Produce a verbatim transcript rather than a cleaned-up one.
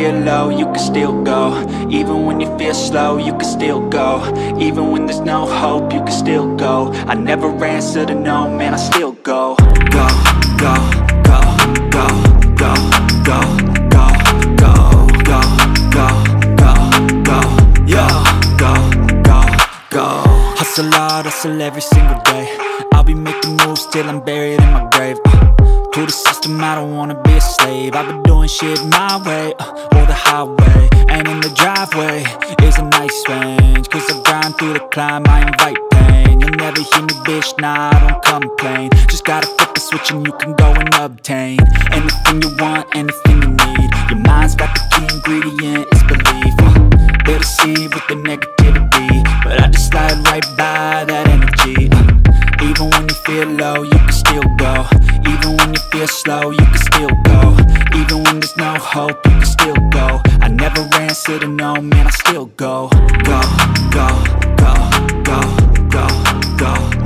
feel low, you can still go. Even when you feel slow, you can still go. Even when there's no hope, you can still go. I never answer to no, man, I still go. Go, go, go, go, go, go, go, go, go, go, go, go, yo, go, go, go. Hustle hard, hustle every single day. I'll be making moves till I'm buried in my grave. uh, To the system, I don't wanna be a slave. I've been doing shit my way, uh, or the highway. And in the driveway is a nice range, cause I grind through the climb, I invite pain. You'll never hear me, bitch, nah, I don't complain. Just gotta flip the switch and you can go and obtain anything you want, anything you need. Your mind's got the key ingredient, it's belief. uh, They'll deceive with the negativity, but I just slide right by that energy. uh, Even when you feel low, you can still go. Even when you feel slow, you can still go. Even when there's no hope, you can still go. I never answer to no, man, I still go. Go, go, go, go, go, go.